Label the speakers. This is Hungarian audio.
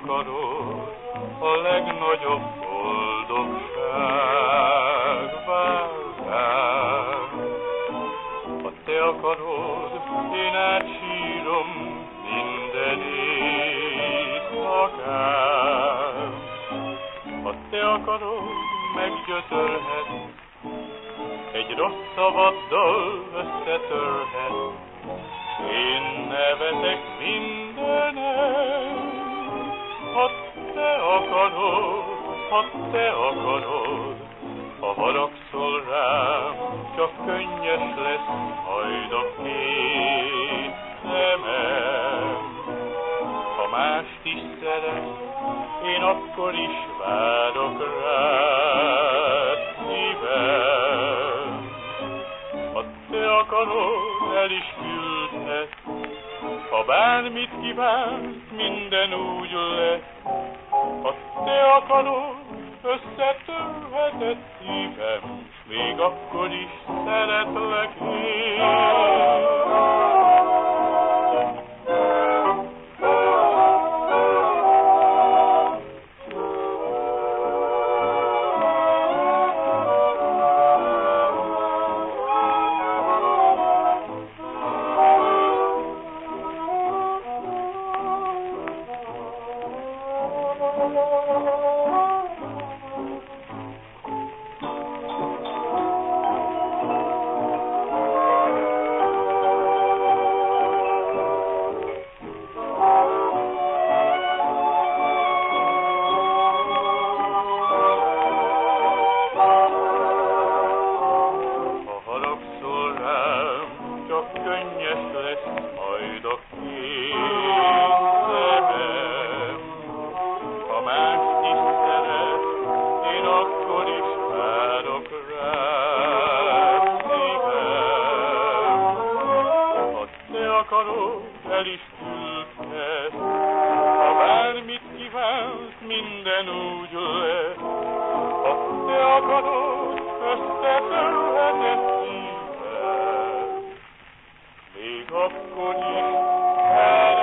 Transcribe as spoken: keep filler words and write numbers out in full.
Speaker 1: akarod, a legnagyobb boldogság vár rám. Ha te akarod, én átsírom minden éjszakán. Ha te akarod, meggyötörhet, egy rossz szavaddal összetörhet. Én nevetek mindenen, ha te akarod, ha te akarod. Ha haragszol rám, csak könnyes lesz majd a két szemem. Ha mást is szeret, én akkor is várok rád szívem. Ha te akarod, el is küldhet, ha bármit kívánsz, minden úgy lesz. Ha te akarod, összetörheted szívem, s még akkor is szeretlek én. Könnyes lesz majd a két szemem. Ha mást is szeret, én akkor is várok rád szívem. Ha te akarod, el is küldhet, ha bármit kívánsz, minden úgy lesz. Ha te akarod, összetörheted szívem, még akkor is